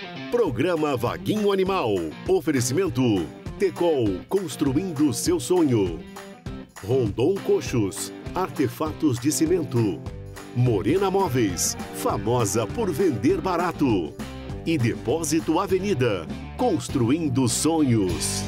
Programa Vaguinho Animal. Oferecimento Tecol, construindo seu sonho. Rondon Coxos, artefatos de cimento. Morena Móveis, famosa por vender barato. E Depósito Avenida, construindo sonhos.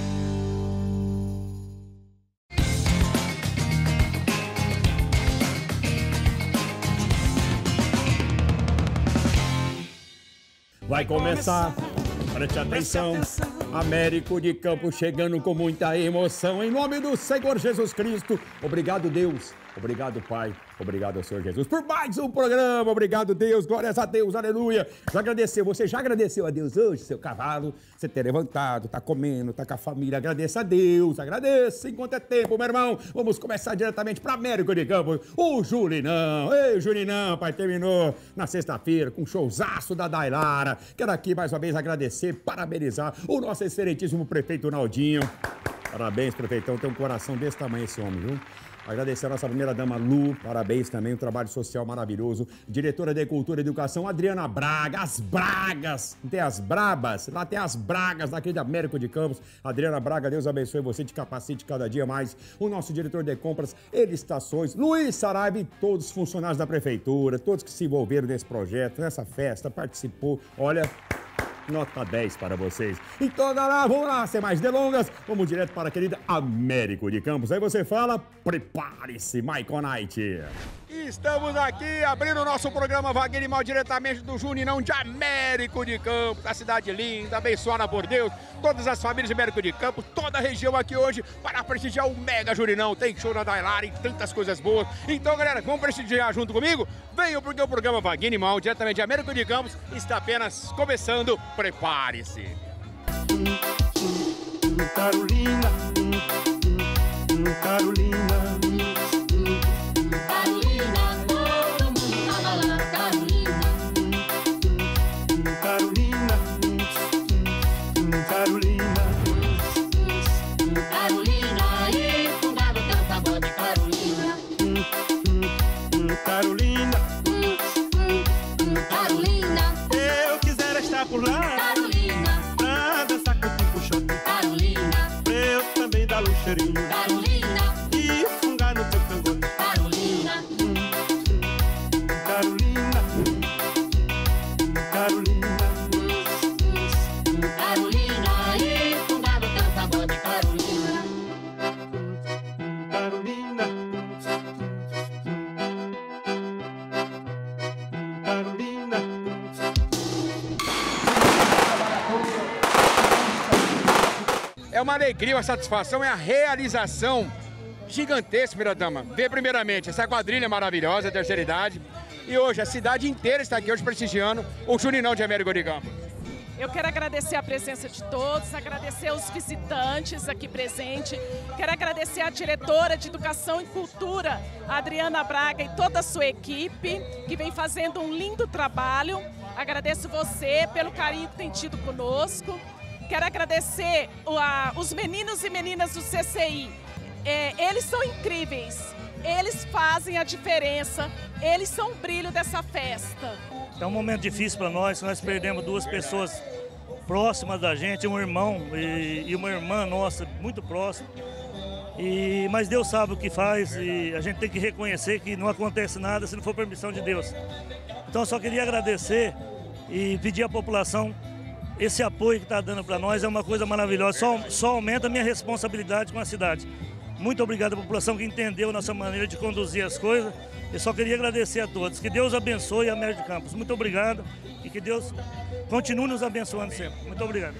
Vai começar, preste atenção, Américo de Campos chegando com muita emoção, em nome do Senhor Jesus Cristo. Obrigado, Deus, obrigado, Pai, obrigado ao Senhor Jesus por mais um programa. Obrigado, Deus, glórias a Deus, aleluia. Você já agradeceu a Deus hoje, seu cavalo, você ter levantado, tá comendo, tá com a família. Agradeça a Deus, agradeça enquanto é tempo, meu irmão. Vamos começar diretamente para Américo de Campos. O Julinão, ei, Julinão, pai, terminou na sexta-feira com um showzaço da Dailara. Quero aqui mais uma vez agradecer, parabenizar o nosso excelentíssimo prefeito Naldinho. Parabéns, prefeitão, tem um coração desse tamanho esse homem, viu? Agradecer a nossa primeira-dama Lu, parabéns também, um trabalho social maravilhoso. Diretora de Cultura e Educação, Adriana Braga, as Bragas, não tem as Brabas, lá tem as Bragas daqui de Américo de Campos. Adriana Braga, Deus abençoe você, te capacite cada dia mais. O nosso diretor de compras, Estações, Luiz Saraiva e todos os funcionários da prefeitura, todos que se envolveram nesse projeto, nessa festa, participou, olha... Nota 10 para vocês. Então, galera, vamos lá, sem mais delongas, vamos direto para a querida Américo de Campos. Aí você fala, prepare-se, Michael Knight. Estamos aqui abrindo o nosso programa Vaguinho Animal diretamente do Juninão de Américo de Campos, a cidade linda, abençoada por Deus, todas as famílias de Américo de Campos, toda a região aqui hoje para prestigiar o Mega Juninão. Tem show da Dailara e tantas coisas boas. Então, galera, vamos prestigiar junto comigo? Venham porque o programa Vaguinho Animal diretamente de Américo de Campos está apenas começando. Prepare-se. Carolina, Carolina. Carolina, Carolina, eu quisera estar por lá, Carolina, pra dançar com o puxão, Carolina, pra eu também dar um cheirinho, Carolina, e fungar no teu cangote, Carolina, Carolina, Carolina, Carolina, e fungar no teu cangote, Carolina, Carolina. É uma alegria, uma satisfação, é a realização gigantesca, primeira dama. Ver primeiramente essa quadrilha maravilhosa, terceira idade. E hoje a cidade inteira está aqui hoje prestigiando o Juninão de Américo de Campos. Eu quero agradecer a presença de todos, agradecer os visitantes aqui presentes. Quero agradecer a diretora de Educação e Cultura, a Adriana Braga, e toda a sua equipe, que vem fazendo um lindo trabalho. Agradeço você pelo carinho que tem tido conosco. Quero agradecer os meninos e meninas do CCI. Eles são incríveis, eles fazem a diferença, eles são o brilho dessa festa. É um momento difícil para nós perdemos duas pessoas próximas da gente, um irmão e uma irmã nossa, muito próxima. Mas Deus sabe o que faz e a gente tem que reconhecer que não acontece nada se não for permissão de Deus. Então eu só queria agradecer e pedir à população. Esse apoio que está dando para nós é uma coisa maravilhosa, só aumenta a minha responsabilidade com a cidade. Muito obrigado à população que entendeu a nossa maneira de conduzir as coisas. Eu só queria agradecer a todos. Que Deus abençoe a Américo de Campos. Muito obrigado e que Deus continue nos abençoando sempre. Muito obrigado.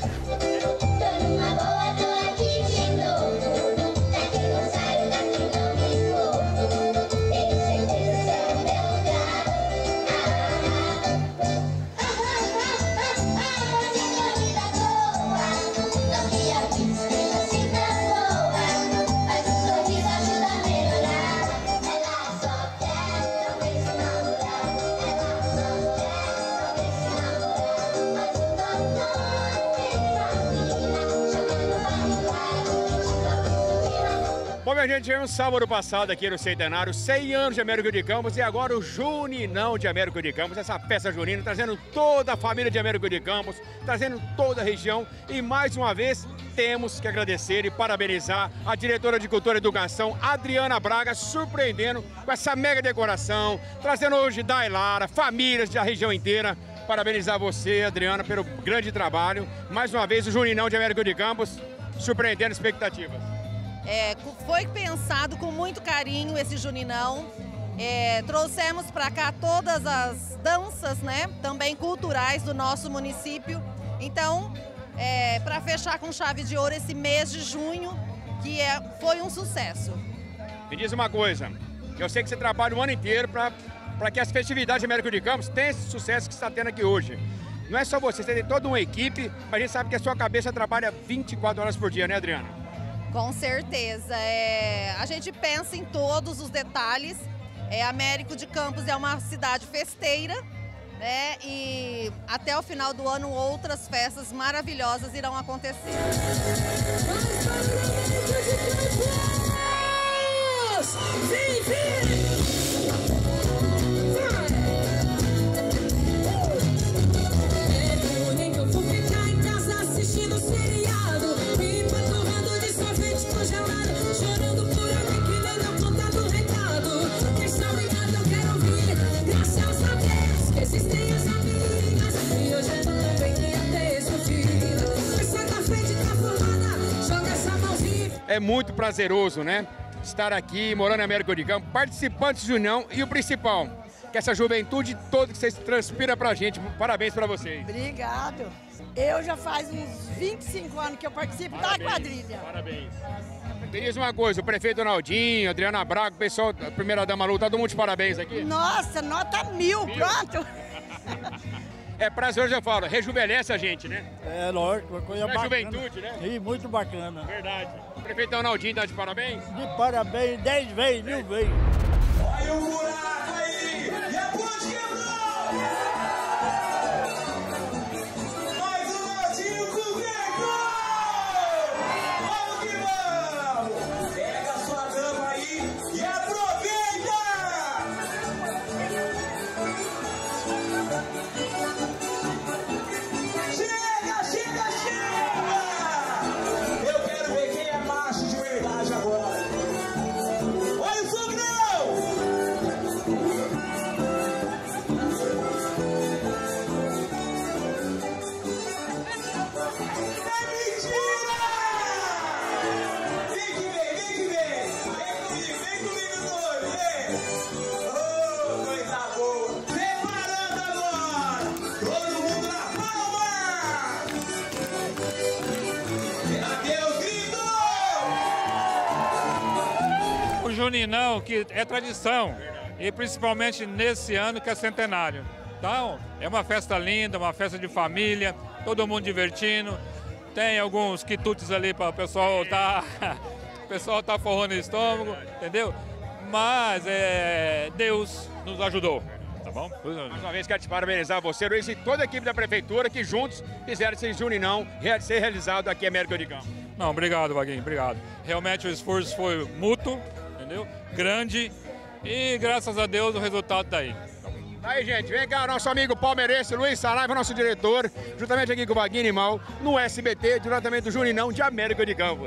a gente tivemos sábado passado aqui no Centenário, 100 anos de Américo de Campos e agora o Juninão de Américo de Campos, essa festa junina, trazendo toda a família de Américo de Campos, trazendo toda a região e mais uma vez temos que agradecer e parabenizar a diretora de Cultura e Educação, Adriana Braga, surpreendendo com essa mega decoração, trazendo hoje Dailara, famílias da região inteira. Parabenizar você, Adriana, pelo grande trabalho. Mais uma vez o Juninão de Américo de Campos, surpreendendo expectativas. Foi pensado com muito carinho esse Juninão. Trouxemos para cá todas as danças, né, também culturais do nosso município. Então, para fechar com chave de ouro esse mês de junho, que foi um sucesso. Me diz uma coisa, eu sei que você trabalha o ano inteiro para que as festividades de Américo de Campos tenham esse sucesso que você está tendo aqui hoje. Não é só você tem toda uma equipe, mas a gente sabe que a sua cabeça trabalha 24 horas por dia, né, Adriana? Com certeza. A gente pensa em todos os detalhes. Américo de Campos é uma cidade festeira, né? E até o final do ano outras festas maravilhosas irão acontecer. É muito prazeroso, né? Estar aqui, morando em Américo de Campos, participantes do União e o principal, que essa juventude toda que vocês transpiram pra gente. Parabéns pra vocês. Obrigado. Eu já faz uns 25 anos que eu participo da quadrilha. Parabéns. Me diz uma coisa, o prefeito Ronaldinho, Adriana Braga, o pessoal, a primeira-dama Lu, todo mundo de parabéns aqui? Nossa, nota 1000, pronto. É prazeroso, eu falo, rejuvenesce a gente, né? É lógico, uma coisa bacana. Juventude, né? Sim, muito bacana. Verdade. O prefeito Ronaldinho tá de parabéns? De parabéns, 10 vezes, 1000 vezes. Olha o buraco aí! E a ponte quebrou! Mais um ladinho com o Vegão! Vamos que vamos! Pega a sua dama aí e aproveita! Chega, chega, chega! Eu quero ver quem é macho de verdade agora. Olha o foguão! É mentira! Vem que vem, vem que vem! Vem comigo, doido, vem! Oh, coisa boa! Preparando agora! Todo mundo na palma! Adeus, grito! O Juninão, que é tradição, e principalmente nesse ano que é centenário. Então, é uma festa linda, uma festa de família, todo mundo divertindo. Tem alguns quitutes ali para o pessoal tá forrando o estômago, entendeu? Mas Deus nos ajudou, tá bom? Mais uma vez quero te parabenizar você, Luiz, e toda a equipe da prefeitura que juntos fizeram esse Juninão ser realizado aqui em Américo de Campos. Não, obrigado, Vaguinho, obrigado. Realmente o esforço foi mútuo, entendeu? Grande, e graças a Deus o resultado tá aí. Aí, gente, vem cá, nosso amigo palmeirense Luiz Saraiva, nosso diretor, juntamente aqui com o Vaguinho Animal, no SBT, diretamente do Juninão de Américo de Campos.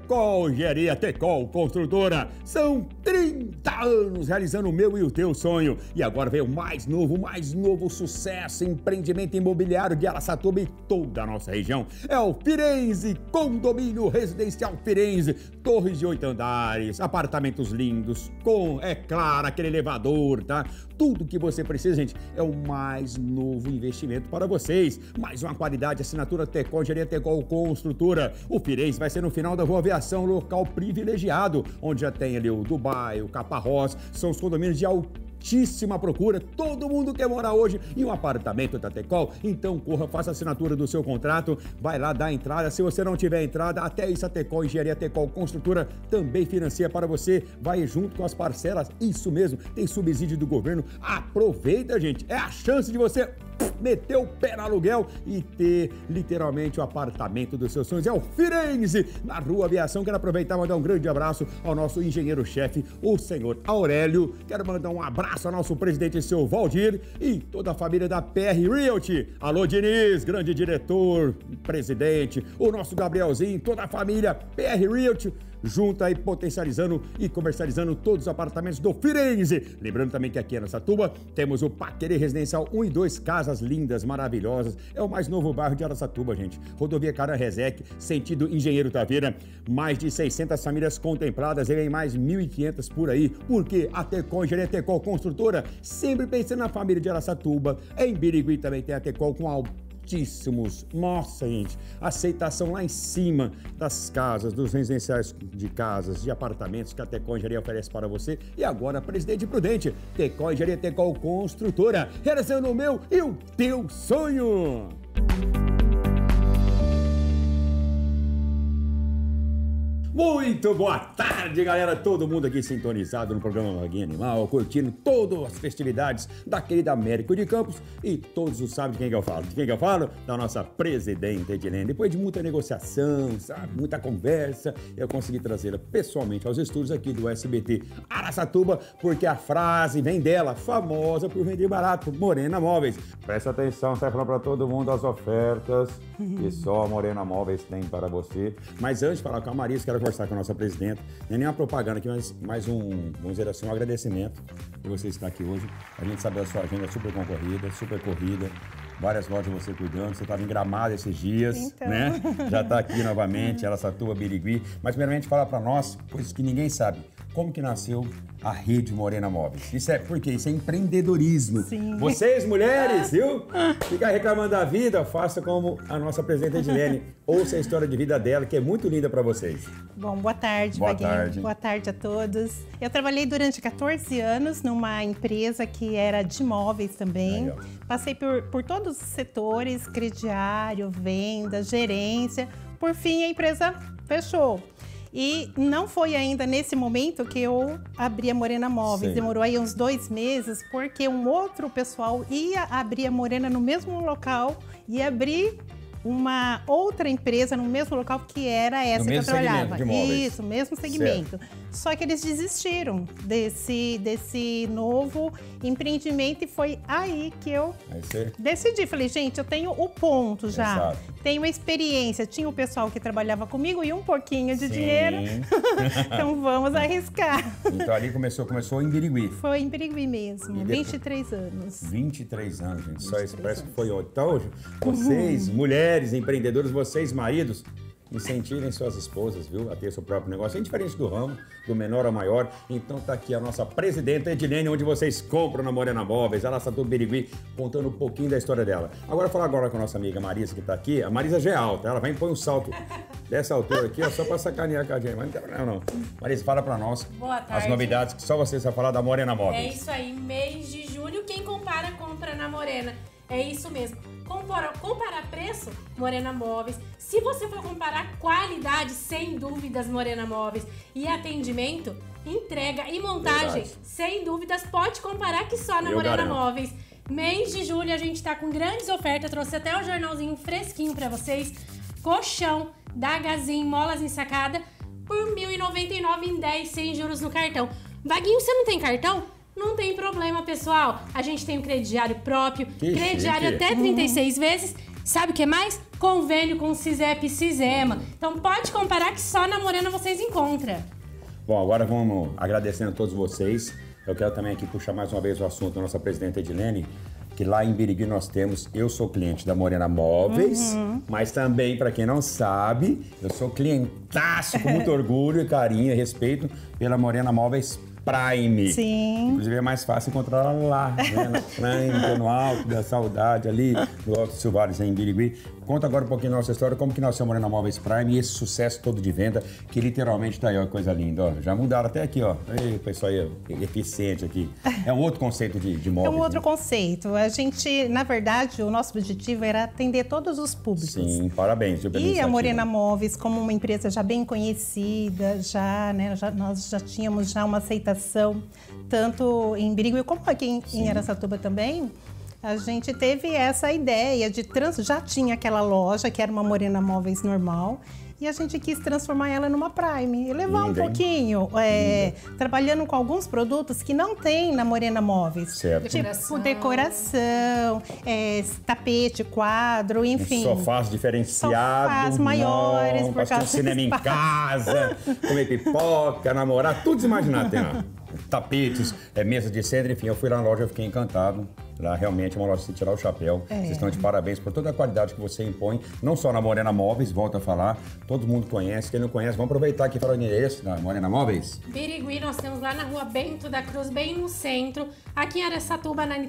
Tecol Engenharia, Tecol Construtora. São 30 anos realizando o meu e o teu sonho. E agora veio o mais novo sucesso, empreendimento imobiliário de Araçatuba e toda a nossa região. É o Firenze, Condomínio Residencial Firenze. Torres de 8 andares, apartamentos lindos, com, é claro, aquele elevador, tá? Tudo que você precisa, gente, é o mais novo investimento para vocês. Mais uma qualidade, assinatura Tecol Engenharia, Tecol Construtora. O Firenze vai ser no final da Rua Aviação, local privilegiado, onde já tem ali o Dubai, o Caparrós, são os condomínios de altíssima procura. Todo mundo quer morar hoje em um apartamento da Tecol. Então corra, faça a assinatura do seu contrato, vai lá dar a entrada. Se você não tiver entrada, até isso a Tecol Engenharia, Tecol Construtora também financia para você. Vai junto com as parcelas, isso mesmo, tem subsídio do governo. Aproveita, gente, é a chance de você meter o pé no aluguel e ter literalmente o apartamento dos seus sonhos. É o Firenze, na Rua Aviação. Quero aproveitar e mandar um grande abraço ao nosso engenheiro-chefe, o senhor Aurélio. Quero mandar um abraço ao nosso presidente, seu Valdir, e toda a família da PR Realty. Alô, Diniz, grande diretor, presidente, o nosso Gabrielzinho, toda a família PR Realty, junto aí potencializando e comercializando todos os apartamentos do Firenze. Lembrando também que aqui em Araçatuba temos o Paquerê Residencial 1 e 2, casas lindas, maravilhosas. É o mais novo bairro de Araçatuba, gente. Rodovia Caran-Rezec, sentido Engenheiro Taveira. Mais de 600 famílias contempladas e vem mais 1.500 por aí. Porque a Tecol Engenharia, Tecol Construtora, sempre pensando na família de Araçatuba. Em Birigui também tem a Tecol com altíssimos. Nossa, gente, aceitação lá em cima das casas, dos residenciais de casas, de apartamentos que a Tecol Engenharia oferece para você. E agora, Presidente Prudente, Tecol Engenharia, Tecol Construtora, realizando o meu e o teu sonho. Muito boa tarde, galera. Todo mundo aqui sintonizado no programa Vaguinho Animal, curtindo todas as festividades da querida Américo de Campos. E todos sabem de quem que eu falo. De quem que eu falo? Da nossa presidenta Edilene. Depois de muita negociação, sabe, muita conversa, eu consegui trazê-la pessoalmente aos estúdios aqui do SBT Araçatuba, porque a frase vem dela, famosa por vender barato, Morena Móveis. Presta atenção, sai falando para todo mundo as ofertas que só a Morena Móveis tem para você. Mas antes de falar com a Marisa, quero conversar com a nossa presidenta. Não é nem uma propaganda aqui, mas mais vamos dizer assim, um agradecimento por você estar aqui hoje. A gente sabe da sua agenda super concorrida, super corrida. Várias lojas você cuidando, você estava em Gramado esses dias, então, né? Já está aqui novamente, Araçatuba, Birigui. Mas primeiramente fala para nós, coisas que ninguém sabe, como que nasceu a Rede Morena Móveis. Isso é porque isso é empreendedorismo. Sim. Vocês, mulheres, viu? Fica reclamando da vida, faça como a nossa presidenta Edilene. Ouça a história de vida dela, que é muito linda para vocês. Bom, boa tarde, Vaguinho. Boa tarde a todos. Eu trabalhei durante 14 anos numa empresa que era de móveis também. Passei por todos os setores, crediário, venda, gerência. Por fim, a empresa fechou. E não foi ainda nesse momento que eu abri a Morena Móveis. Sim. Demorou aí uns 2 meses, porque um outro pessoal ia abrir a Morena no mesmo local e abrir uma outra empresa no mesmo local que era essa que eu trabalhava. Isso, mesmo segmento. Certo. Só que eles desistiram desse novo empreendimento e foi aí que eu decidi. Falei, gente, eu tenho o ponto já. Exato. Tenho experiência. Tinha o pessoal que trabalhava comigo e um pouquinho de dinheiro. Então vamos arriscar. Então ali começou em Birigui. Foi em Birigui mesmo, 23 anos. 23 anos, gente. Só isso parece que foi ontem. Então, vocês, mulheres, empreendedores, vocês, maridos, incentivem suas esposas, viu, a ter seu próprio negócio. É diferente do ramo, do menor ao maior. Então tá aqui a nossa presidenta Edilene, onde vocês compram na Morena Móveis, Araçatuba, Birigui, contando um pouquinho da história dela. Agora falar agora com a nossa amiga Marisa, que tá aqui. A Marisa já é alta, ela vai impor um salto dessa altura aqui, ó, só pra sacanear com a gente. Mas não tem problema, não. Marisa, fala pra nós as novidades que só você vai falar da Morena Móveis. É isso aí, mês de julho, quem compara, compra na Morena. É isso mesmo. Comparar preço, Morena Móveis. Se você for comparar qualidade, sem dúvidas, Morena Móveis. E atendimento, entrega e montagem, sem dúvidas, pode comparar que só na Morena Móveis. Mês de julho a gente tá com grandes ofertas, trouxe até o jornalzinho fresquinho pra vocês. Colchão da Gazin, molas ensacada, por R$ 1.099 em 10, sem juros no cartão. Vaguinho, você não tem cartão? Não tem problema, pessoal. A gente tem um crediário próprio, crediário até 36 vezes, Sabe o que mais? Convênio com o CISEP e CISEMA. Então pode comparar que só na Morena vocês encontram. Bom, agora vamos agradecendo a todos vocês. Eu quero também aqui puxar mais uma vez o assunto da nossa presidenta Edilene, que lá em Birigui nós temos, eu sou cliente da Morena Móveis, mas também, para quem não sabe, eu sou clientaço com muito orgulho e carinho e respeito pela Morena Móveis Prime. Sim. Inclusive é mais fácil encontrar ela lá, né? Na Prime, no Alto da Saudade, ali, no Alto Silvares, em Birigui. Conta agora um pouquinho da nossa história, como que nasceu a Morena Móveis Prime e esse sucesso todo de venda, que literalmente tá aí, ó, coisa linda, ó. Já mudaram até aqui, ó. Ei, pessoal aí, eficiente aqui. É um outro conceito de móveis. É um outro conceito. A gente, na verdade, o nosso objetivo era atender todos os públicos. Sim, parabéns. E a Morena Móveis, como uma empresa já bem conhecida, né, nós já tínhamos uma aceitação, tanto em Birigui como aqui em Araçatuba também. A gente teve essa ideia de já tinha aquela loja que era uma Morena Móveis normal e a gente quis transformar ela numa Prime e levar um pouquinho, trabalhando com alguns produtos que não tem na Morena Móveis. Certo. Tipo decoração, tapete, quadro, enfim. Sofás diferenciados. Sofás maiores. Por causa do cinema em casa, comer pipoca, namorar, tudo se imaginar tem lá. Tapetes, mesa de centro, enfim, eu fui lá na loja, eu fiquei encantado. Lá realmente é uma loja de tirar o chapéu. Vocês estão de parabéns por toda a qualidade que você impõe, não só na Morena Móveis, volta a falar, todo mundo conhece, quem não conhece, vamos aproveitar aqui e falar o endereço da Morena Móveis. Birigui, nós temos lá na rua Bento da Cruz, bem no centro, aqui em Araçatuba, na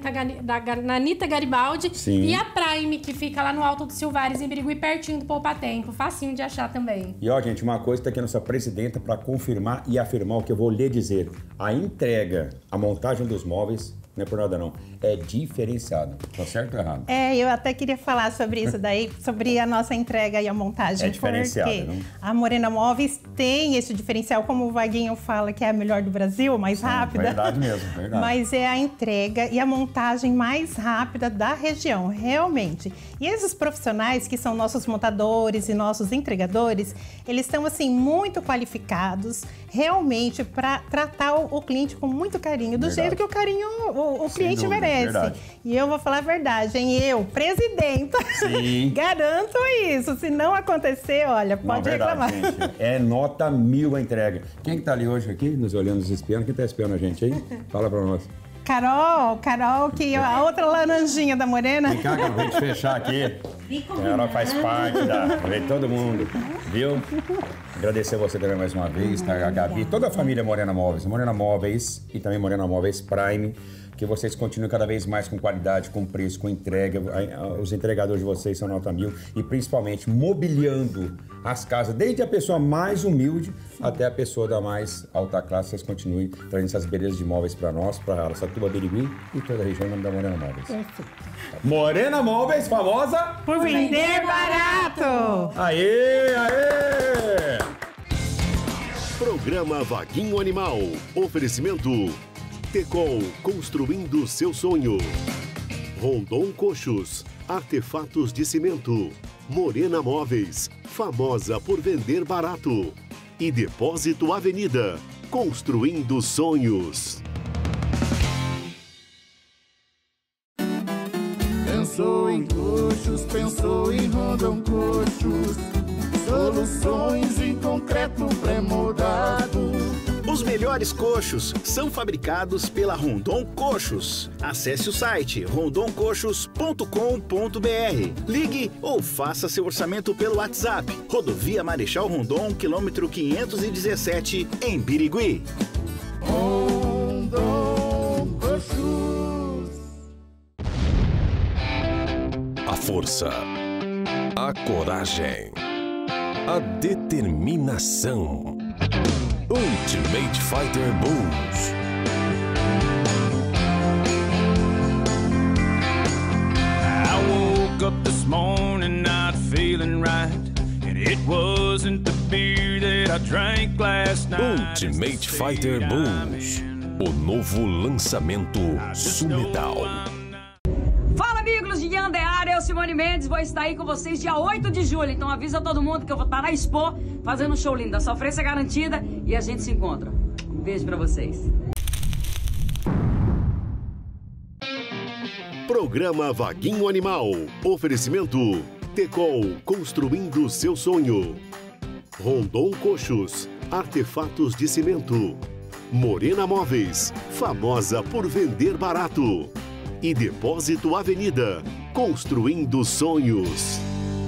Anitta Garibaldi. Sim. E a Prime, que fica lá no Alto do Silvares, em Birigui, pertinho do Poupa Tempo, facinho de achar também. E ó, gente, uma coisa, tá aqui a nossa presidenta para confirmar e afirmar o que eu vou lhe dizer. A entrega, a montagem dos móveis, não é por nada não, é diferenciado. Tá certo ou errado? Eu até queria falar sobre isso daí, sobre a nossa entrega e a montagem. É diferenciado, porque não? A Morena Móveis tem esse diferencial, como o Vaguinho fala, que é a melhor do Brasil, mais rápida. Verdade mesmo, verdade. Mas é a entrega e a montagem mais rápida da região, realmente. E esses profissionais, que são nossos montadores e nossos entregadores, eles estão, assim, muito qualificados, realmente, para tratar o cliente com muito carinho, do jeito que o cliente merece. Verdade. E eu vou falar a verdade, hein? Eu, presidenta, garanto isso. Se não acontecer, olha, pode reclamar. Gente, é nota 1000 a entrega. Quem que tá ali hoje aqui, nos olhando, nos espiando? Quem tá espiando a gente aí? Fala pra nós. Carol, que é a outra laranjinha da Morena. Vem cá, que eu vou te fechar aqui. Ela faz parte de todo mundo, viu? Agradecer a você também mais uma vez, tá? A Gabi, toda a família Morena Móveis e também Morena Móveis Prime, que vocês continuem cada vez mais com qualidade, com preço, com entrega. Os entregadores de vocês são nota 1000 e principalmente mobiliando as casas, desde a pessoa mais humilde até a pessoa da mais alta classe. Vocês continuem trazendo essas belezas de móveis para nós, para Araçatuba, Birigui e toda a região em nome da Morena Móveis. Morena Móveis, famosa por vender barato! Aê! Programa Vaguinho Animal. Oferecimento Tecol, construindo seu sonho. Rondon Coxos, artefatos de cimento. Morena Móveis, famosa por vender barato. E Depósito Avenida, construindo sonhos. Pensou em coxos, pensou em Rondon Coxos. Soluções em concreto pré-moldado. Os melhores coxos são fabricados pela Rondon Coxos. Acesse o site rondoncoxos.com.br. Ligue ou faça seu orçamento pelo WhatsApp. Rodovia Marechal Rondon, quilômetro 517, em Birigui. Rondon Coxos. A força, a coragem, a determinação. Ultimate Fighter Bulls. I woke up this morning not feeling right, and it wasn't the beer that I drank last night. Ultimate Fighter Bulls. O novo lançamento Sumedal. Fala, amigos de Yandeara, eu, Simone Mendes, vou estar aí com vocês dia 8 de julho. Então avisa todo mundo que eu vou estar na Expo fazendo um show lindo. A sofrência é garantida e a gente se encontra. Um beijo pra vocês. Programa Vaguinho Animal. Oferecimento Tecol, construindo seu sonho. Rondon Coxos, artefatos de cimento. Morena Móveis, famosa por vender barato. E Depósito Avenida, construindo sonhos.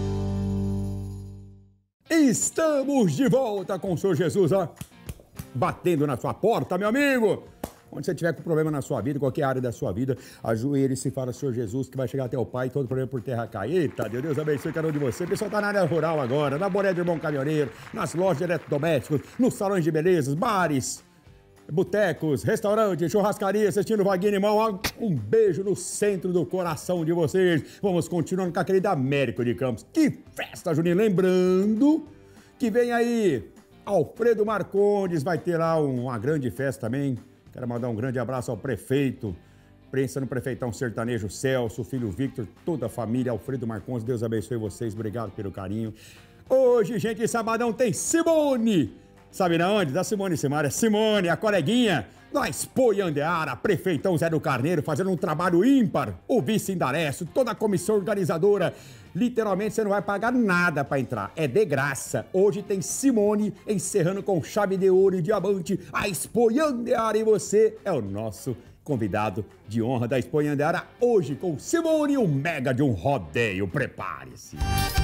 Estamos de volta com o Senhor Jesus, ó, batendo na sua porta, meu amigo. Onde você tiver com problema na sua vida, qualquer área da sua vida, ajoelhe-se e fala, Senhor Jesus, que vai chegar até o Pai, todo problema por terra cai. Eita, Deus abençoe cada um de você. O pessoal tá na área rural agora, na Boré do Irmão Caminhoneiro, nas lojas de eletrodomésticos, nos salões de belezas, bares, botecos, restaurantes, churrascaria, assistindo Vaguinho Animal. Um beijo no centro do coração de vocês. Vamos continuando com a querida Américo de Campos. Que festa, Juninho. Lembrando que vem aí Alfredo Marcondes, vai ter lá uma grande festa também. Quero mandar um grande abraço ao prefeito, prensa no prefeitão sertanejo Celso, filho Victor, toda a família, Alfredo Marcondes, Deus abençoe vocês, obrigado pelo carinho. Hoje, gente, sabadão tem Simone, sabe na onde? Da Simone Simaria, Simone, a coleguinha, da Expo Iandeara, prefeitão Zé do Carneiro, fazendo um trabalho ímpar, o vice Indaresso, toda a comissão organizadora. Literalmente você não vai pagar nada para entrar, é de graça. Hoje tem Simone encerrando com chave de ouro e diamante a Expo Iandeara e você é o nosso convidado de honra da Expo Iandeara. Hoje com Simone, um mega de um rodeio, prepare-se.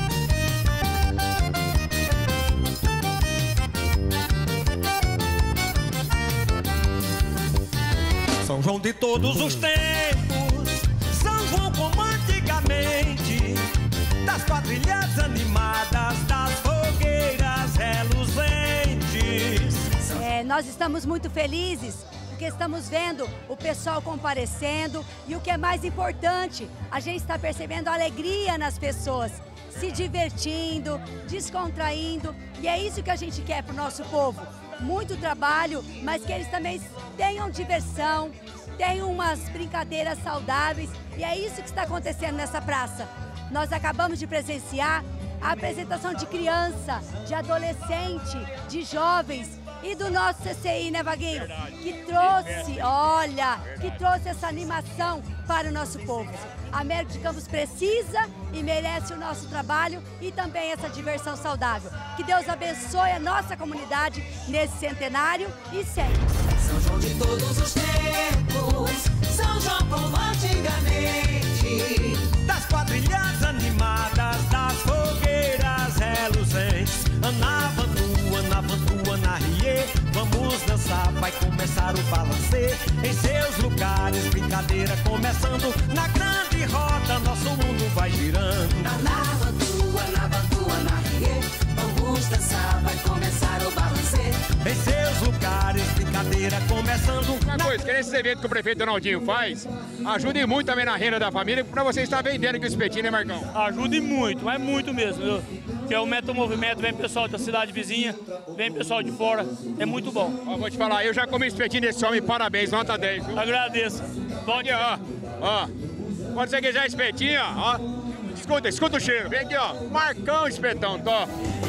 São João de todos os tempos, São João como antigamente, das quadrilhas animadas, das fogueiras reluzentes. Nós estamos muito felizes porque estamos vendo o pessoal comparecendo e o que é mais importante, a gente está percebendo a alegria nas pessoas, se divertindo, descontraindo, e é isso que a gente quer para o nosso povo. Muito trabalho, mas que eles também tenham diversão, tenham umas brincadeiras saudáveis, e é isso que está acontecendo nessa praça. Nós acabamos de presenciar a apresentação de criança, de adolescente, de jovens e do nosso CCI, né, Vaguinho? Que trouxe, olha, que trouxe essa animação para o nosso povo. A Américo de Campos precisa e merece o nosso trabalho e também essa diversão saudável. Que Deus abençoe a nossa comunidade nesse centenário e sempre. São João de todos os tempos, São João como antigamente, das quadrilhas animadas, das fogueiras reluzentes. Anavantu, Anarie, vamos dançar, vai começar o balancê. Em seus lugares, brincadeira começando, na grande roda, nosso mundo vai girando. Anavantu, Anarie, vamos dançar, vai começar o balancê. Em seus lugares, brincadeira começando. Uma coisa, que nesse evento que o prefeito Donaldinho faz, ajude muito também na renda da família, pra você estar vendendo aqui o espetinho, né, Marcão? Ajude muito, mas muito mesmo, viu? Que aumenta o movimento, vem pessoal da cidade vizinha, vem pessoal de fora, é muito bom. Ó, vou te falar, eu já comi espetinho desse homem, parabéns, nota 10, viu? Agradeço. Bom dia, ó. Quando você quiser espetinho, ó, escuta o cheiro, vem aqui, ó, Marcão espetão, tó.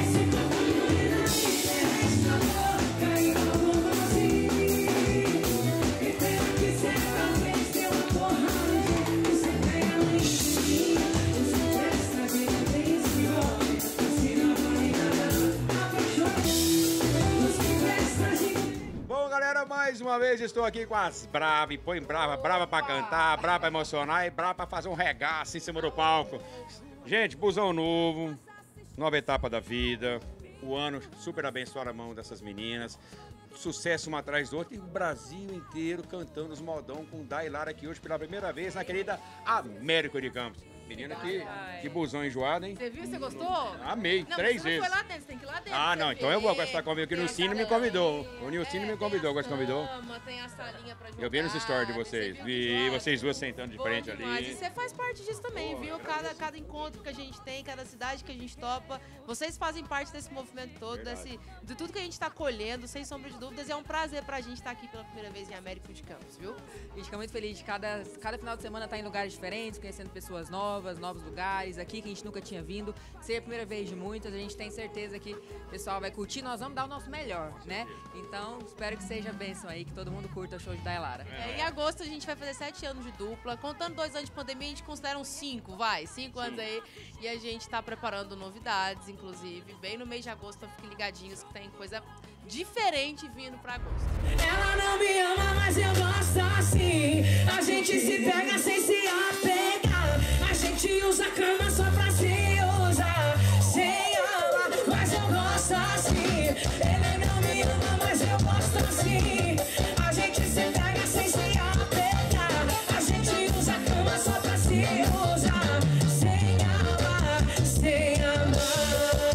Galera, mais uma vez estou aqui com as bravas, e põe brava pra cantar, brava pra emocionar e brava pra fazer um regaço em cima do palco. Gente, busão novo, nova etapa da vida, o ano super abençoado na mão dessas meninas, sucesso uma atrás do outro e o Brasil inteiro cantando os modão com Dai Lara aqui hoje pela primeira vez na querida Américo de Campos. Menina, que busão enjoado, hein? Você viu? Você gostou? Amei, não, 3 vezes. Não, foi lá dentro, você tem que ir lá dentro. Ah, não, então eu vou gostar comigo, que o Nilcínio me convidou. O Nilcínio me convidou, agora convidou. Tem a salinha pra jogar. Eu vi nos stories de vocês, vi vocês duas sentando de frente demais. ali. E você faz parte disso também, viu? Cada encontro que a gente tem, cada cidade que a gente topa, vocês fazem parte desse movimento todo, de tudo que a gente tá colhendo, sem sombra de dúvidas. E é um prazer pra gente estar aqui pela primeira vez em Américo de Campos, viu? A gente fica muito feliz de cada final de semana estar em lugares diferentes, conhecendo pessoas novas. novos lugares aqui que a gente nunca tinha vindo. Seria a primeira vez de muitas, a gente tem certeza que o pessoal vai curtir, nós vamos dar o nosso melhor, né? Então, espero que seja bênção aí, que todo mundo curta o show de Dailara. Em agosto a gente vai fazer 7 anos de dupla, contando 2 anos de pandemia, a gente considera uns 5 anos aí, e a gente tá preparando novidades, inclusive, bem no mês de agosto, então fiquem ligadinhos que tem coisa diferente vindo pra agosto. Ela não me ama, mas eu gosto assim. A gente se pega sem se apegar. A gente usa a cama só pra se usar. Sem ama, mas eu gosto assim. Ele não me ama, mas eu gosto assim. A gente se pega sem se apegar. A gente usa a cama só pra se usar. Sem amar, sem amar.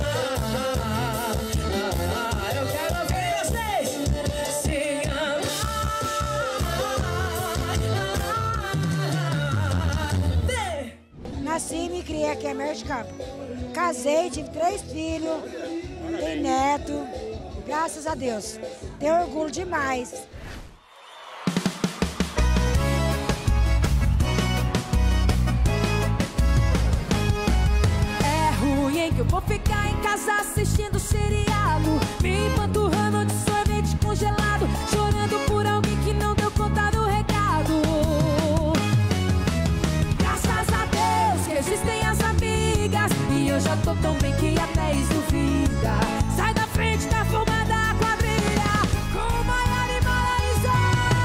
Eu quero ver vocês sem amar. Nasci e me criei aqui em Mercado de Campo. Casei, tive 3 filhos, tenho neto, graças a Deus. Tenho orgulho demais. É ruim que eu vou ficar em casa assistindo seriado, me empanturrando de sorvete congelado, chorando por alguém que não deu conta do recado. Graças a Deus que existem as amigas, e eu já tô tão bem que até isso duvida. Sai da frente da forma da quadrilha, com Maiara e Maraísa.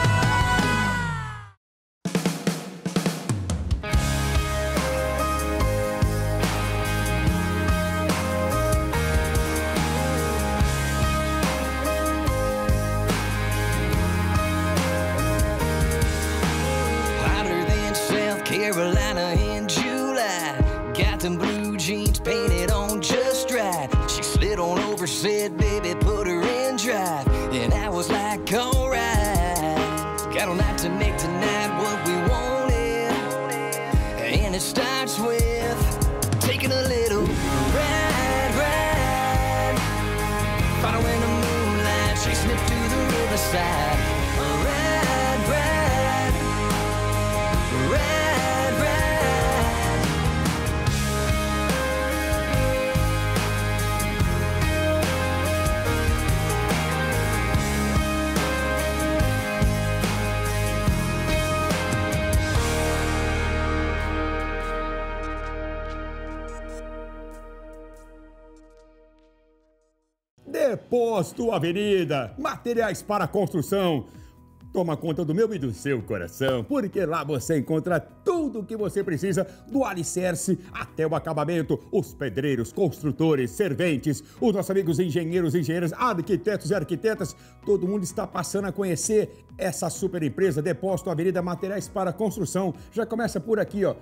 Hotter than South Carolina in July. Got them blue jeans painted on just right. She slid on over, said, baby, put her in drive. And I was like, alright. Got all night to make tonight what we wanted. And it starts with taking a little ride. Following the moonlight, chasing it to the riverside. Ride, ride, ride, ride. Depósito Avenida, materiais para construção. Toma conta do meu e do seu coração, porque lá você encontra tudo o que você precisa, do alicerce até o acabamento. Os pedreiros, construtores, serventes, os nossos amigos engenheiros, engenheiras, arquitetos e arquitetas, todo mundo está passando a conhecer essa super empresa, Depósito Avenida, materiais para construção. Já começa por aqui, ó.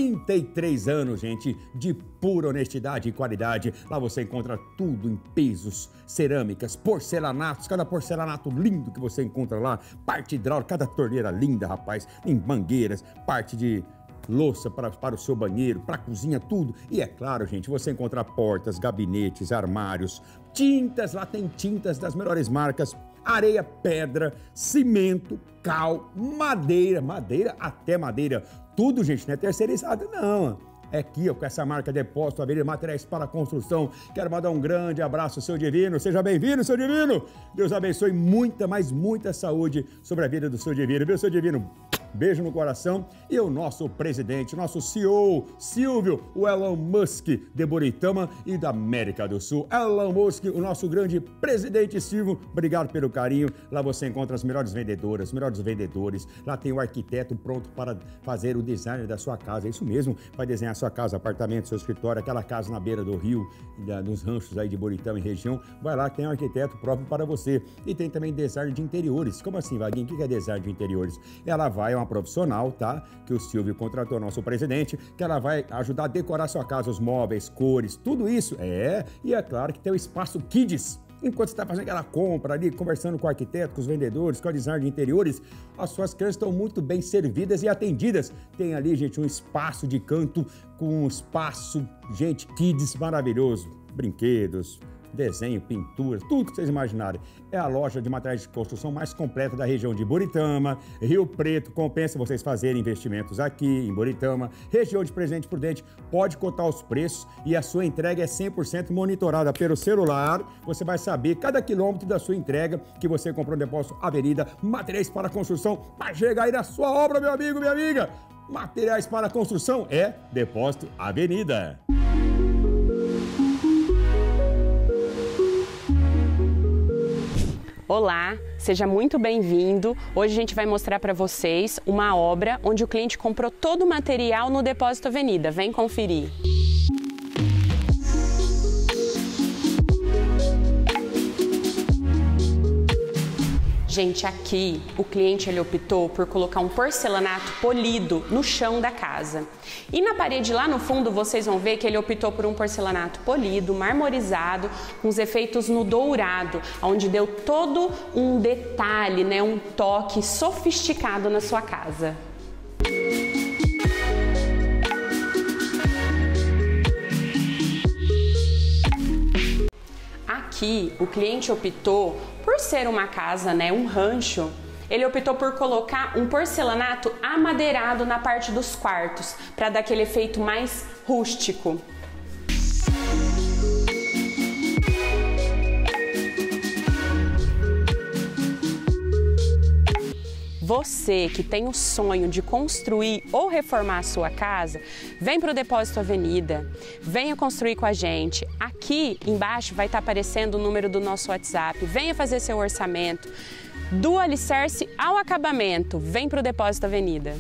33 anos, gente, de pura honestidade e qualidade. Lá você encontra tudo em pisos, cerâmicas, porcelanatos, cada porcelanato lindo que você encontra lá, parte hidráulica, cada torneira linda, rapaz, em mangueiras, parte de louça para o seu banheiro, para a cozinha, tudo. E é claro, gente, você encontra portas, gabinetes, armários, tintas, lá tem tintas das melhores marcas, areia, pedra, cimento, cal, madeira, até madeira, tudo, gente, não é terceirizado, não. É aqui, ó, com essa marca Depósito Avenida, materiais para construção. Quero mandar um grande abraço ao seu Divino. Seja bem-vindo, seu Divino. Deus abençoe muita, mas muita saúde sobre a vida do seu Divino. Viu, seu Divino? Beijo no coração. E o nosso presidente, nosso CEO, Silvio, o Elon Musk de Buritama e da América do Sul. Elon Musk, o nosso grande presidente Silvio, obrigado pelo carinho. Lá você encontra as melhores vendedoras, os melhores vendedores. Lá tem o arquiteto pronto para fazer o design da sua casa. É isso mesmo, vai desenhar sua casa, apartamento, seu escritório, aquela casa na beira do rio, nos ranchos aí de Buritama e região. Vai lá, tem um arquiteto próprio para você. E tem também design de interiores. Como assim, Vaguinho? O que é design de interiores? Ela vai, uma profissional, tá? Que o Silvio contratou, nosso presidente, que ela vai ajudar a decorar sua casa, os móveis, cores, tudo isso. E é claro que tem o espaço Kids. Enquanto você está fazendo aquela compra ali, conversando com o arquiteto, com os vendedores, com o design de interiores, as suas crianças estão muito bem servidas e atendidas. Tem ali, gente, um espaço de canto com um espaço, gente, Kids maravilhoso. Brinquedos, desenho, pintura, tudo que vocês imaginarem. É a loja de materiais de construção mais completa da região de Buritama, Rio Preto. Compensa vocês fazerem investimentos aqui em Buritama, região de Presidente Prudente. Pode cotar os preços e a sua entrega é 100% monitorada pelo celular. Você vai saber cada quilômetro da sua entrega que você comprou no Depósito Avenida. Materiais para construção, para chegar aí na sua obra, meu amigo, minha amiga. Materiais para construção é Depósito Avenida. Olá, seja muito bem-vindo. Hoje a gente vai mostrar para vocês uma obra onde o cliente comprou todo o material no Depósito Avenida. Vem conferir. Gente, aqui o cliente ele optou por colocar um porcelanato polido no chão da casa. E na parede lá no fundo vocês vão ver que ele optou por um porcelanato polido, marmorizado, com os efeitos no dourado, onde deu todo um detalhe, né, um toque sofisticado na sua casa. Aqui o cliente optou, por ser uma casa, né, um rancho, ele optou por colocar um porcelanato amadeirado na parte dos quartos, para dar aquele efeito mais rústico. Você que tem o sonho de construir ou reformar a sua casa, vem para o Depósito Avenida, venha construir com a gente. Aqui embaixo vai estar aparecendo o número do nosso WhatsApp, venha fazer seu orçamento. Do alicerce ao acabamento, vem para o Depósito Avenida.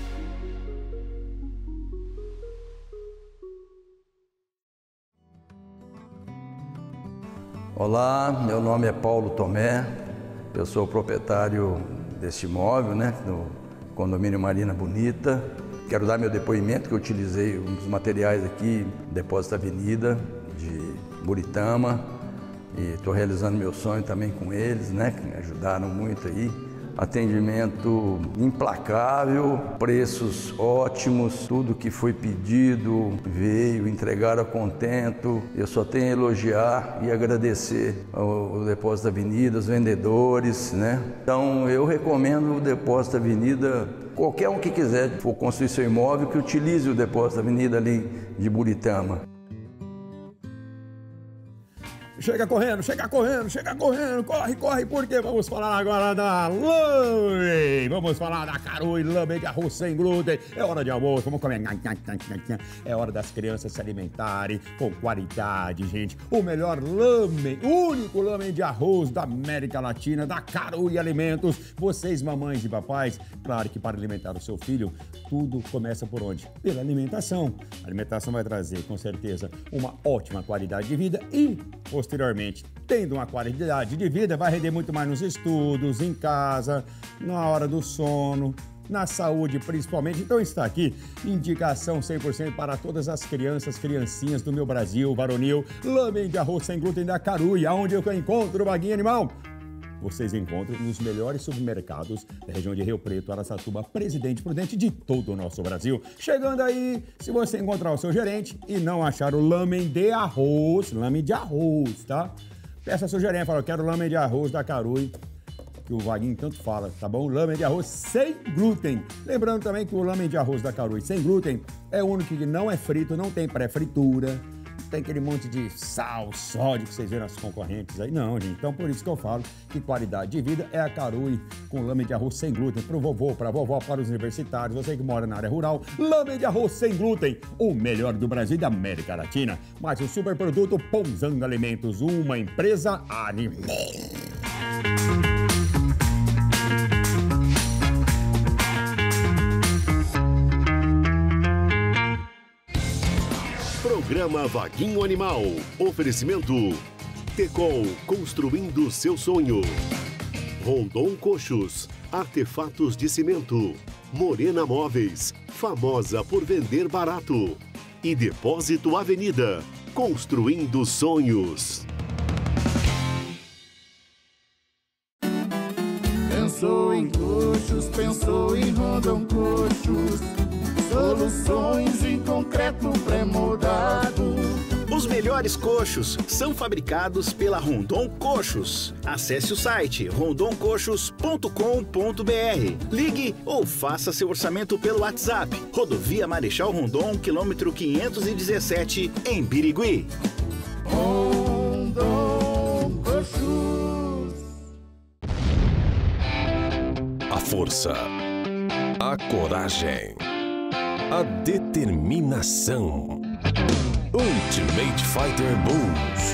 Olá, meu nome é Paulo Tomé, eu sou proprietário deste imóvel, né, no condomínio Marina Bonita. Quero dar meu depoimento que eu utilizei um dos materiais aqui, Depósito Avenida, de Buritama, e estou realizando meu sonho também com eles, né, que me ajudaram muito aí. Atendimento implacável, preços ótimos, tudo que foi pedido veio, entregaram a contento. Eu só tenho a elogiar e agradecer ao Depósito Avenida, os vendedores, né? Então eu recomendo o Depósito Avenida, qualquer um que quiser for construir seu imóvel, que utilize o Depósito Avenida ali de Buritama. Chega correndo, corre, corre, porque vamos falar agora da Lame. Vamos falar da Caruy, Lame de arroz sem glúten. É hora de almoço, vamos comer. É hora das crianças se alimentarem com qualidade, gente. O melhor lame, único lame de arroz da América Latina, da Caruy Alimentos. Vocês, mamães e papais, claro que para alimentar o seu filho, tudo começa por onde? Pela alimentação. A alimentação vai trazer, com certeza, uma ótima qualidade de vida e, posteriormente, tendo uma qualidade de vida, vai render muito mais nos estudos, em casa, na hora do sono, na saúde principalmente. Então está aqui, indicação 100% para todas as criancinhas do meu Brasil varonil, lame de arroz sem glúten da Caruy. Aonde eu encontro o Vaguinho Animal? Vocês encontram nos melhores supermercados da região de Rio Preto, Araçatuba, Presidente Prudente, de todo o nosso Brasil. Chegando aí, se você encontrar o seu gerente e não achar o lame de arroz, tá? Peça ao seu gerente, fala, eu quero lame de arroz da Caruy, que o Vaguinho tanto fala, tá bom? Lame de arroz sem glúten. Lembrando também que o lame de arroz da Caruy sem glúten é o único que não é frito, não tem pré-fritura, tem aquele monte de sal, sódio que vocês viram nas concorrentes aí. Não, gente. Então, por isso que eu falo que qualidade de vida é a Caruy com lame de arroz sem glúten. Pro vovô, pra vovó, para os universitários, você que mora na área rural, lame de arroz sem glúten, o melhor do Brasil e da América Latina. Mais um super produto Pousando Alimentos, uma empresa animal. Programa Vaguinho Animal. Oferecimento Tecol, construindo seu sonho. Rondon Coxos, artefatos de cimento. Morena Móveis, famosa por vender barato. E Depósito Avenida, construindo sonhos. Pensou em coxos, pensou em Rondon Coxos. Soluções em concreto pré-moldado. Os melhores coxos são fabricados pela Rondon Coxos. Acesse o site rondoncoxos.com.br. Ligue ou faça seu orçamento pelo WhatsApp. Rodovia Marechal Rondon, quilômetro 517, em Birigui. Rondon Coxos. A força, a coragem, a determinação. Ultimate Fighter Bulls.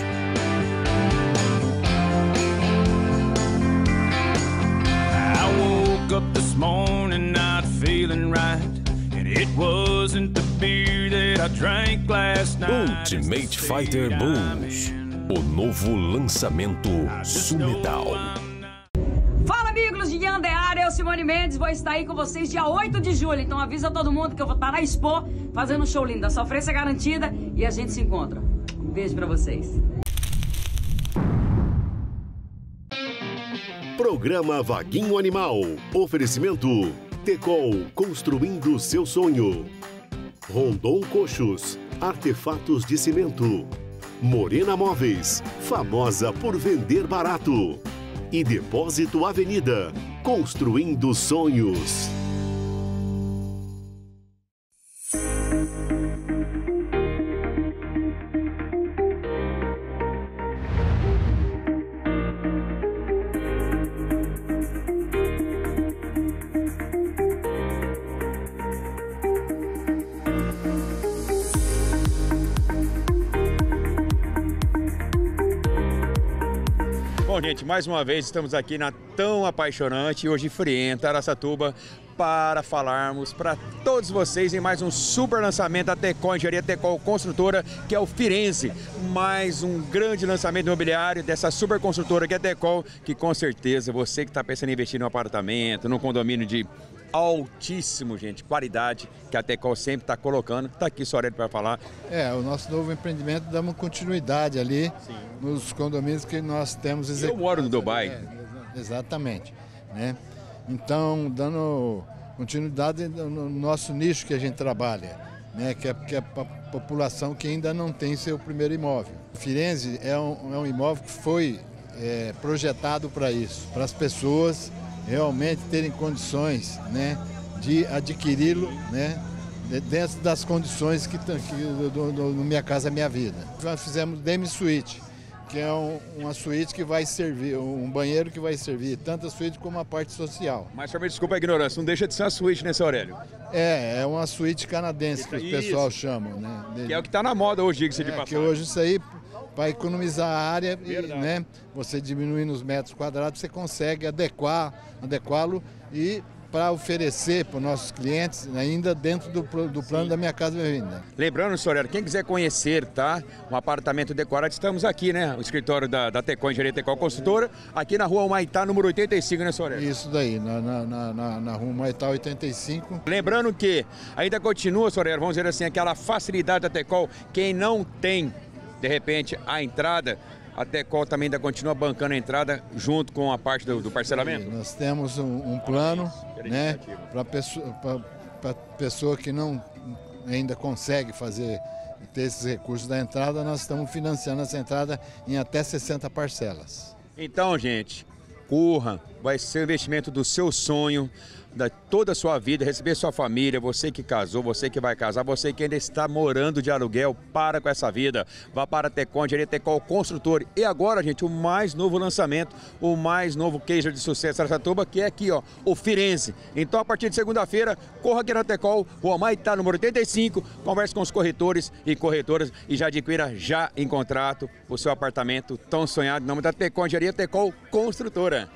I woke up this morning not feeling right, and it wasn't the beer that I drank last night. Ultimate Fighter Bulls. O novo lançamento Sumedal. Fala, amigos de Yandeara, eu, Simone Mendes, vou estar aí com vocês dia 8 de julho. Então avisa todo mundo que eu vou estar na Expo fazendo um show lindo. A sofrência é garantida e a gente se encontra. Um beijo pra vocês. Programa Vaguinho Animal. Oferecimento Tecol, construindo seu sonho. Rondon Coxos, artefatos de cimento. Morena Móveis, famosa por vender barato. E Depósito Avenida, construindo sonhos. Bom, gente, mais uma vez estamos aqui na tão apaixonante, hoje frienta, Araçatuba, para falarmos para todos vocês em mais um super lançamento da Tecol Engenharia Tecol Construtora, que é o Firenze. Mais um grande lançamento imobiliário dessa super construtora que é a Tecol, que com certeza você que está pensando em investir num apartamento, num condomínio de altíssimo, gente, qualidade, que a Tecol sempre está colocando. Está aqui o Aurélio para falar. O nosso novo empreendimento damos continuidade ali. Sim. Nos condomínios que nós temos executados. Eu moro no Dubai. Exatamente. Né? Então, dando continuidade no nosso nicho que a gente trabalha, né? que é a população que ainda não tem seu primeiro imóvel. Firenze é um imóvel que foi projetado para isso, para as pessoas realmente terem condições, né, de adquiri-lo, né, dentro das condições que do Minha Casa Minha Vida. Nós fizemos Demi Suite, que é uma suíte que vai servir, um banheiro que vai servir tanto a suíte como a parte social. Mas, senhor, me desculpa a ignorância, não deixa de ser uma suíte, né, seu Aurélio? É uma suíte canadense que o pessoal chama, né? Que é o que está na moda hoje, diga-se de passagem. Que hoje isso aí, para economizar a área, e, né, você diminuindo os metros quadrados, você consegue adequá-lo e para oferecer para os nossos clientes ainda dentro do plano da Minha Casa Minha Vida. Lembrando, senhor, quem quiser conhecer, tá, um apartamento decorado, estamos aqui, né, o escritório da Tecol Engenharia Tecol Construtora, aqui na rua Humaitá, número 85, né, senhor? Isso daí, na rua Humaitá 85. Lembrando que ainda continua, senhor, vamos dizer assim, aquela facilidade da Tecol, quem não tem, de repente, a entrada, a Tecol também ainda continua bancando a entrada junto com a parte do parcelamento? Nós temos um plano, né, para pessoa que não ainda consegue ter esses recursos da entrada, nós estamos financiando essa entrada em até 60 parcelas. Então, gente, corra, vai ser o investimento do seu sonho, da toda a sua vida, receber sua família, você que casou, você que vai casar, você que ainda está morando de aluguel, para com essa vida, vá para a Tecol, Engenharia Tecol Construtor. E agora, gente, o mais novo lançamento, o mais novo queijo de sucesso da Araçatuba, que é aqui, ó, o Firenze. Então, a partir de segunda-feira, corra aqui na Tecol, Rua Maitá, número 85, converse com os corretores e corretoras e já adquira já em contrato o seu apartamento tão sonhado, em nome da Tecol, Engenharia Tecol Construtora.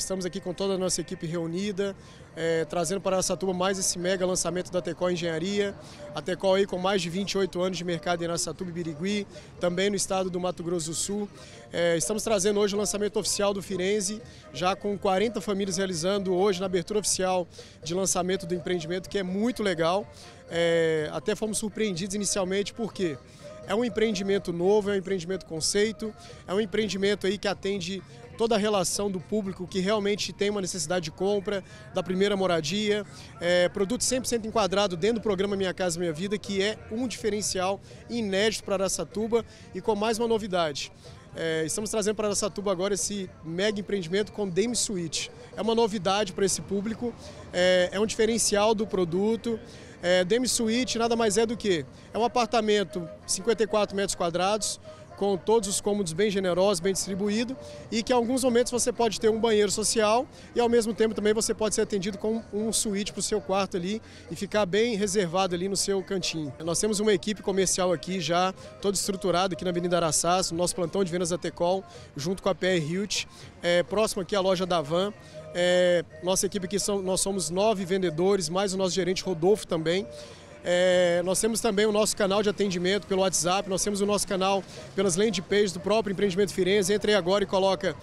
Estamos aqui com toda a nossa equipe reunida, trazendo para Araçatuba mais esse mega lançamento da Tecol Engenharia. A Tecol aí com mais de 28 anos de mercado em Araçatuba e Birigui, também no estado do Mato Grosso do Sul. Estamos trazendo hoje o lançamento oficial do Firenze, já com 40 famílias realizando hoje na abertura oficial de lançamento do empreendimento, que é muito legal. Até fomos surpreendidos inicialmente porque é um empreendimento novo, é um empreendimento conceito, é um empreendimento aí que atende toda a relação do público que realmente tem uma necessidade de compra, da primeira moradia, produto 100% enquadrado dentro do programa Minha Casa Minha Vida, que é um diferencial inédito para Araçatuba e com mais uma novidade. Estamos trazendo para Araçatuba agora esse mega empreendimento com Demi Suite. É uma novidade para esse público, é um diferencial do produto. Demi Suite nada mais é do que um apartamento 54 metros quadrados, com todos os cômodos bem generosos, bem distribuídos, e que em alguns momentos você pode ter um banheiro social e ao mesmo tempo também você pode ser atendido com um suíte para o seu quarto ali e ficar bem reservado ali no seu cantinho. Nós temos uma equipe comercial aqui já, toda estruturada aqui na Avenida Araçás, no nosso plantão de vendas da Tecol, junto com a PR Hilt, próximo aqui à loja da Van. Nossa equipe aqui, nós somos 9 vendedores, mais o nosso gerente Rodolfo também. Nós temos também o nosso canal de atendimento pelo WhatsApp, nós temos o nosso canal pelas landing pages do próprio Empreendimento Firenze. Entre aí agora e coloca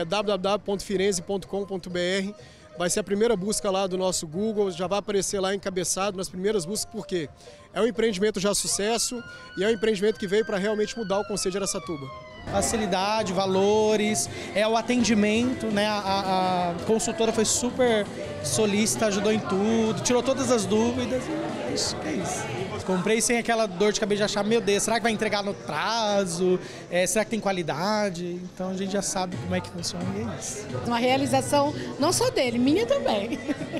www.firenze.com.br. Vai ser a primeira busca lá do nosso Google, já vai aparecer lá encabeçado nas primeiras buscas, porque é um empreendimento já sucesso e é um empreendimento que veio para realmente mudar o conceito de Araçatuba. Facilidade, valores, o atendimento, né? A consultora foi super solícita, ajudou em tudo, tirou todas as dúvidas. É isso. Comprei sem aquela dor de cabeça de achar, meu Deus, será que vai entregar no prazo? Será que tem qualidade? Então a gente já sabe como é que funciona e é isso. Uma realização não só dele, minha também.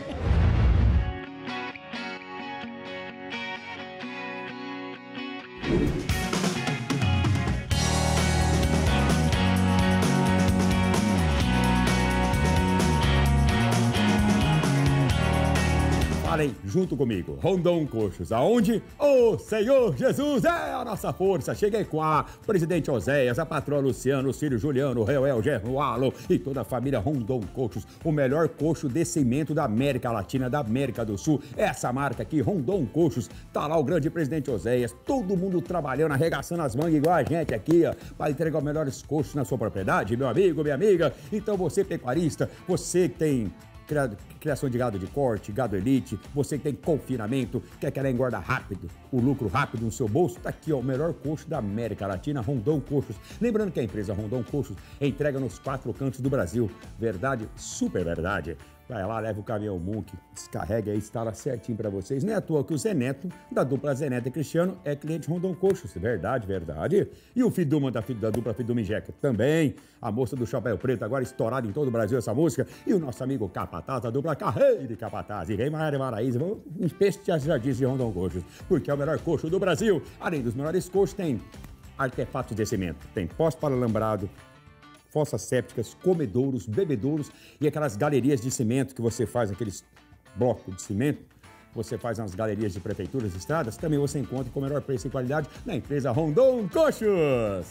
Falem junto comigo, Rondon Coxos, aonde o Senhor Jesus é a nossa força. Cheguei com a presidente Oséias, a patroa Luciano, o filho Juliano, o Reuel, Gerro, Alo e toda a família Rondon Coxos, o melhor coxo de cimento da América Latina, da América do Sul. Essa marca aqui, Rondon Coxos, tá lá o grande presidente Oséias, todo mundo trabalhando, arregaçando as mangas igual a gente aqui, ó, para entregar os melhores coxos na sua propriedade, meu amigo, minha amiga. Então você pecuarista, você que tem criação de gado de corte, gado elite, você que tem confinamento, quer que ela engorda rápido, o lucro rápido no seu bolso, tá aqui, ó, o melhor coxo da América Latina, Rondon Coxos. Lembrando que a empresa Rondon Coxos entrega nos 4 cantos do Brasil. Verdade, super verdade. Vai lá, leva o caminhão Munk, descarrega e instala certinho pra vocês. Não é à toa que o Zé Neto, da dupla Zé Neto e Cristiano, é cliente Rondon Coxos. Verdade, verdade. E o Fiduma da dupla Fiduma e Jeca também. A moça do Chapéu Preto, agora estourada em todo o Brasil essa música. E o nosso amigo Capataz, da dupla Carreira e Capataz. E Rei Maria Maraíza, um peixe já disse de Rondon Coxos, porque é o melhor coxo do Brasil. Além dos melhores coxos, tem artefatos de cimento. Tem pós-paralambrado, fossas sépticas, comedouros, bebedouros e aquelas galerias de cimento que você faz, aqueles blocos de cimento, você faz nas galerias de prefeituras e estradas, também você encontra com o melhor preço e qualidade na empresa Rondon Coxos.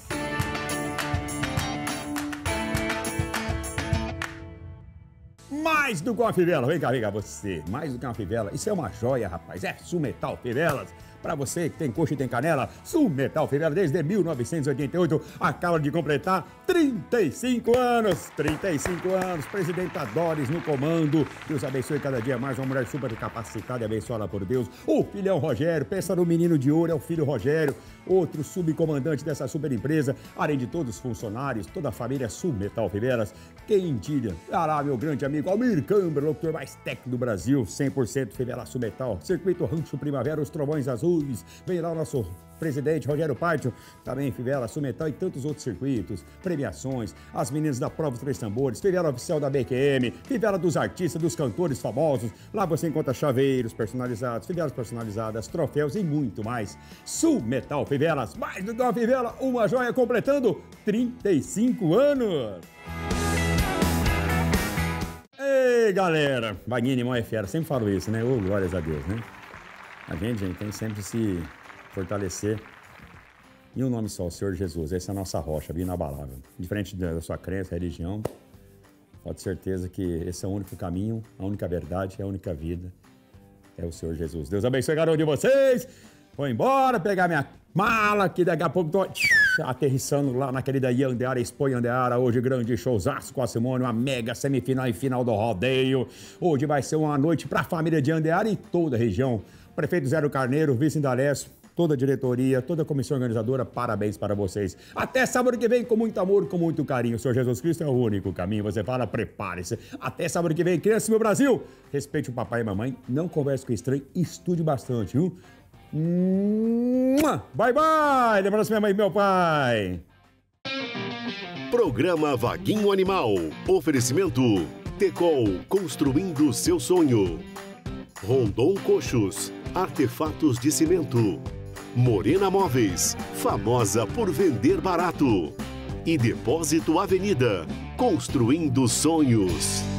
Mais do que uma fivela, vem cá, você, mais do que uma fivela, isso é uma joia, rapaz, é Sumetal Fivelas. Para você que tem coxa e tem canela, Sumetal Fivela desde 1988 acaba de completar 35 anos. 35 anos, Presidenta Doris no comando. Deus abençoe cada dia mais, uma mulher super capacitada e abençoada por Deus. O filhão Rogério, pensa no menino de ouro, é o filho Rogério, outro subcomandante dessa super empresa, além de todos os funcionários, toda a família Sumetal Fivelas. Quem diria? Lá, meu grande amigo Almir Câmara, locutor mais técnico do Brasil, 100% Fivela Sumetal, Circuito Rancho Primavera, os Trovões Azuis. Vem lá o nosso presidente Rogério Pátio, também Fivela Sumetal e tantos outros circuitos, premiações, as meninas da Prova dos Três Tambores, Fivela Oficial da BQM, Fivela dos artistas, dos cantores famosos. Lá você encontra chaveiros personalizados, fivelas personalizadas, troféus e muito mais. Sumetal Fivelas, mais do que uma fivela, uma joia completando 35 anos. Ei, galera, Vaguinho Animal é fera, sempre falo isso, né? Ô, glórias a Deus, né? A gente tem sempre que se fortalecer em um nome só, o Senhor Jesus. Essa é a nossa rocha, inabalável. Diferente da sua crença, religião, Pode ter certeza que esse é o único caminho, a única verdade, a única vida. É o Senhor Jesus. Deus abençoe cada um de vocês. Vou embora, pegar minha mala, que daqui a pouco tô aterrissando lá na querida Yandeara, Expo Yandeara. Hoje, grande showzaço com a Simone, uma mega semifinal e final do rodeio. Hoje vai ser uma noite para a família de Yandeara e toda a região. Prefeito Zero Carneiro, vice Indalécio, toda a diretoria, toda a comissão organizadora, parabéns para vocês. Até sábado que vem, com muito amor, com muito carinho. O Senhor Jesus Cristo é o único caminho. Você fala, prepare-se. Até sábado que vem, criança, meu Brasil. Respeite o papai e a mamãe, não converse com estranho, estude bastante, viu? Bye, bye. Lembrança minha mãe e meu pai. Programa Vaguinho Animal. Oferecimento Tecol, construindo seu sonho. Rondon Coxos, artefatos de cimento. Morena Móveis, famosa por vender barato. E Depósito Avenida, construindo sonhos.